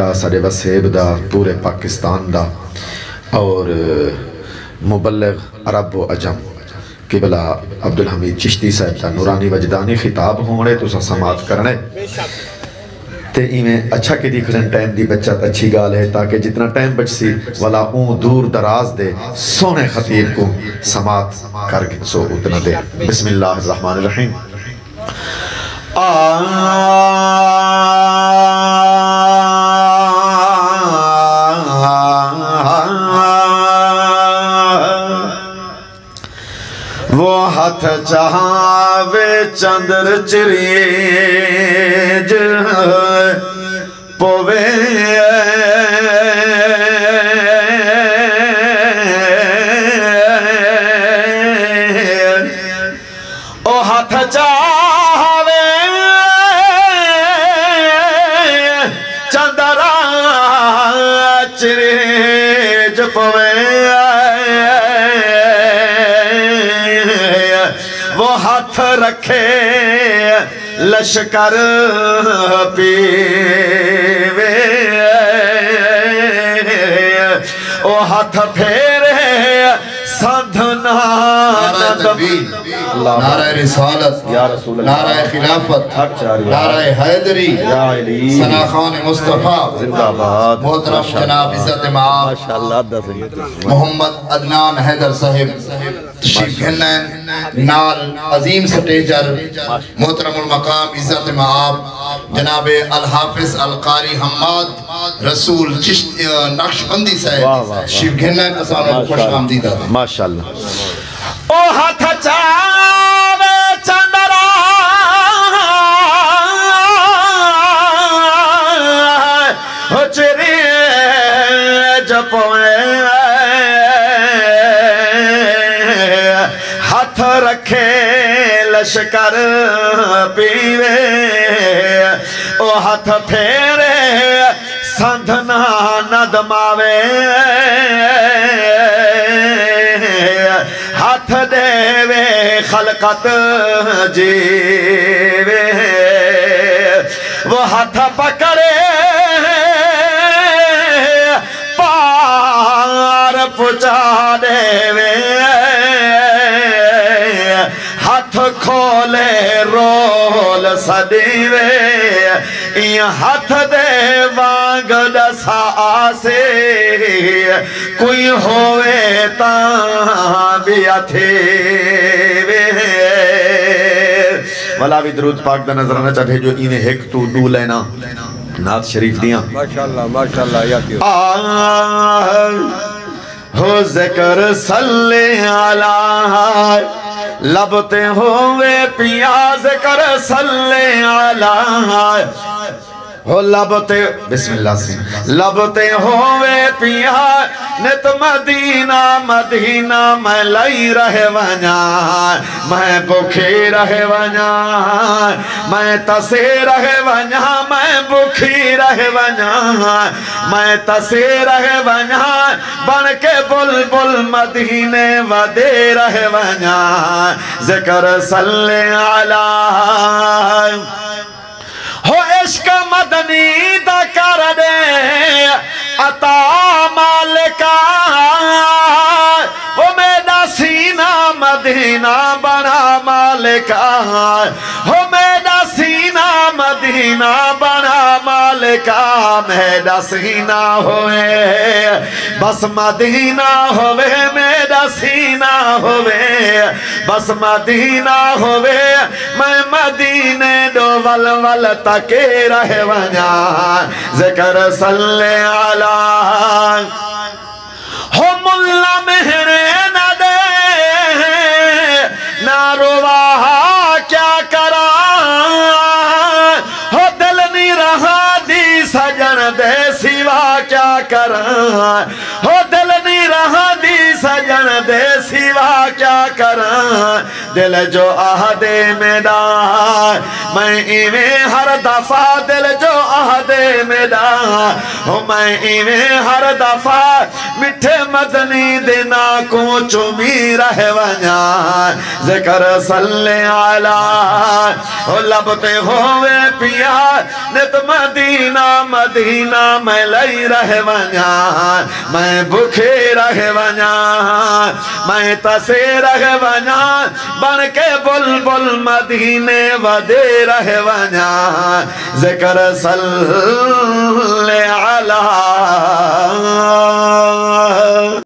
साडे वसेब दा पूरे पाकिस्तान दा और मुबल्लिग अरब व अजम किबला अब्दुल हमीद चिश्ती साहब का नूरानी वजदानी खिताब होने तुसा समात करने ते इवें अच्छा कि दिखन टाइम दी बचत अच्छी गाल है ताकि जितना टाइम बचसी वाला ऊँ दूर दराज दे सोने खतीब को समात कर सो उतना दे। बिस्मिल्लाहिर्रहमानिर्रहीम। वो हाथ चावे चंद्र चिरेज पोवे ओ हाथ चावे चंद्र चिरेज पोवे वो हाथ रखे लश्कर पीवे ओ हाथ फेरे साधना नारा रिसालत या रसूल अल्लाह, नारा खिलाफत, नारा हैदरी, सना खान मुस्तफा जिंदाबाद। मोहतरम जनाब इज्जत माब माशाअल्लाह मोहम्मद अदनान हैदर साहिब तशरीफ घेनन नाल अजीम स्टेजर मोहतरमुल मकाम इज्जत माब जनाब अल हाफिज अल कारी हम्माद रसूल चिश्ती नक्शबंदी साहब तशरीफ घेनन असाना खुश आमदीद माशाअल्लाह। ओ हाथ चावे चंद्रा हो चिरे जपोए हाथ रखे लश्कर पीवे ओ हाथ फेरे संधना नदमावे हाथ देवे खलकत जीवे वो हाथ पकड़े पार पुचा देवे हाथ खोले रोल सदीवे हाथ दे वांग दसा आसे कोई होवे ता भी अथे वे वाला भी दरूद पाक दा नजराना चा भेजो इवें एक तू दू लेना नात शरीफ दिया माशाअल्लाह माशाअल्लाह या क्यों हो ज़िक्र सल्ले अला लबते होवे पिया ज़िक्र सल्ले अला हो लबते बिस्मिल्लाह से लबते होवे पिया नित मदीना मदीना मैं लई रहे वना मैं भूखी रहे वना मैं तसे रहे वना मैं भूखी रहे वना मैं तसे रहे वना बन के बुलबुल मदीने वदे रहे वना ज़िक्र सल्ले अला हो इश्क मदनी दा कर दे अता मालिका हो मेरा सीना मदीना बना मालिका हो मेरा सीना मदीना बना मालिका मेरा सीना होए बस मदीना होवे मेरा सीना होवे बस मदीना होवे मैं मदीने दो वल वल तके रहे वना ज़िक्र सल्ले अला हो मुल्ला मेहरे न दे ना रोवा क्या करा हो दिल नहीं रहा दी सजन दे सिवा क्या करा हो दिल नहीं रहा दी सजन वजन दे सिवा क्या करा दिल जो आहदे मेरा मैं इवें हर दफा दिल जो आहदे मेरा हो मैं इवें हर दफा मिठे मदनी देना को चुमी रह वना जिक्र सल्ले आला हो लबते होवे पिया नित मदीना मदीना मैं लई रह वना मैं भूखे रह वना मैं तसे रह वना बन के बुलबुल मदीने वदे रह वना जिक्र सल्ले